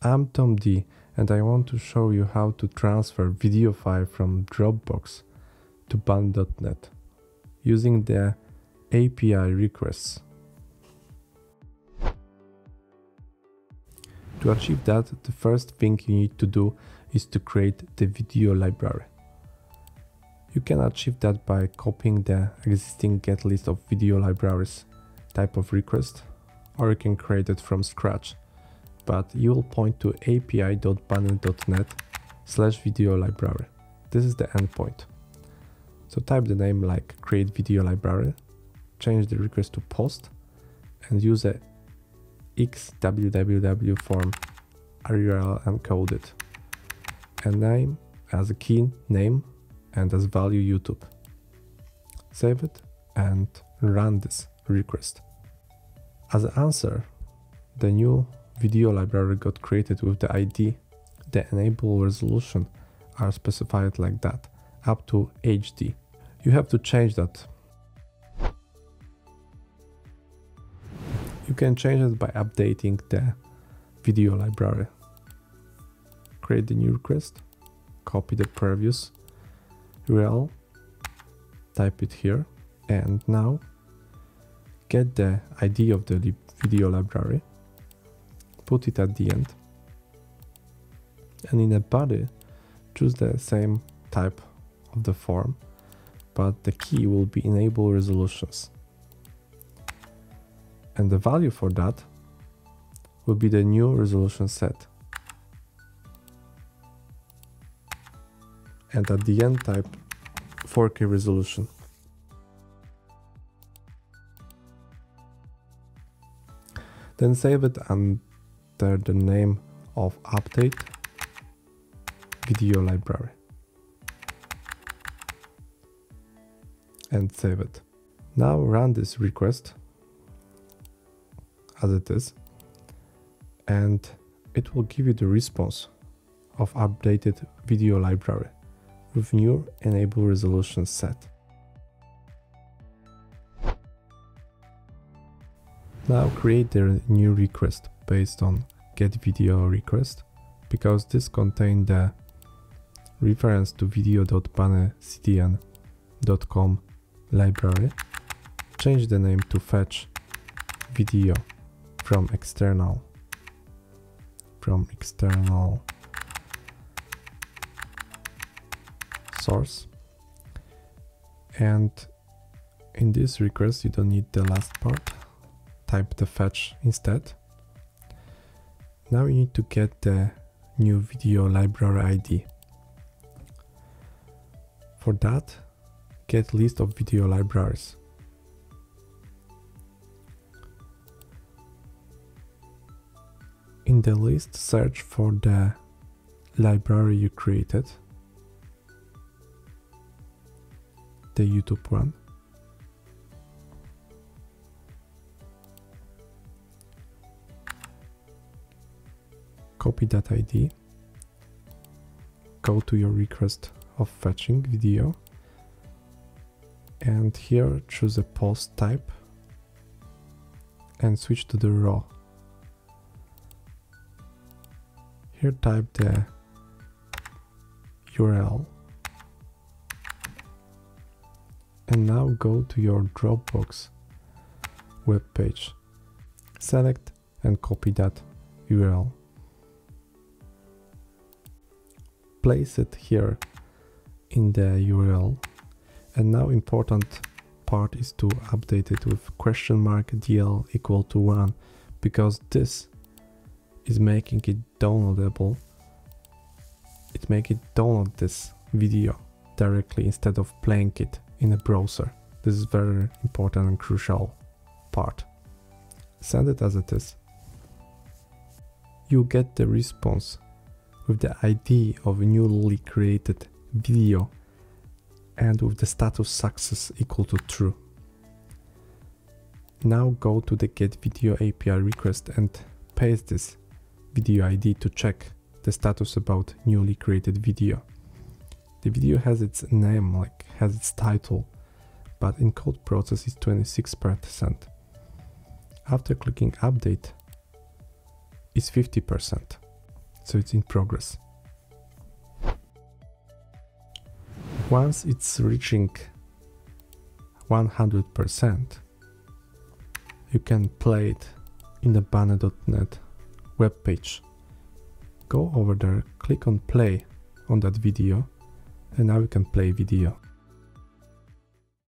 I'm Tom D, and I want to show you how to transfer video file from DropBox to ban.net using the API requests. To achieve that, the first thing you need to do is to create the video library. You can achieve that by copying the existing get list of video libraries type of request, or you can create it from scratch, but you will point to api.ban.net/video library. This is the endpoint. So type the name like create video library, change the request to post, and use a xwww form URL encoded, and name as a key name and as value YouTube. Save it and run this request. As an answer, the new video library got created with the ID. The enable resolution are specified like that, up to HD. You have to change that. You can change it by updating the video library. Create the new request, copy the previous URL, type it here, and now get the ID of the video library, put it at the end, and in the body choose the same type of the form, but the key will be enable resolutions. And the value for that will be the new resolution set. And at the end type 4K resolution. Then save it under the name of update video library. And save it. Now run this request as it is, and it will give you the response of updated video library with new enable resolution set. Now create the new request based on get video request, because this contains the reference to video.banecdn.com library. Change the name to fetch video from external source, and in this request you don't need the last part, type the fetch instead. Now you need to get the new video library ID. For that, get list of video libraries. In the list, search for the library you created, the YouTube one. Copy that ID, go to your request of fetching video, and here choose a post type and switch to the raw. Here type the URL, and now go to your DropBox web page. Select and copy that URL. Place it here in the URL, and now important part is to update it with $DL equal to 1, because this is making it downloadable. It makes it download this video directly instead of playing it in a browser. This is very important and crucial part. Send it as it is. You get the response with the ID of a newly created video and with the status success equal to true. Now go to the get video API request and paste this video ID to check the status about newly created video. The video has its name, has its title, but encode process is 26%. After clicking update is 50%. so it's in progress. Once it's reaching 100%, you can play it in the banner.net webpage. Go over there, click on play on that video, and now you can play video.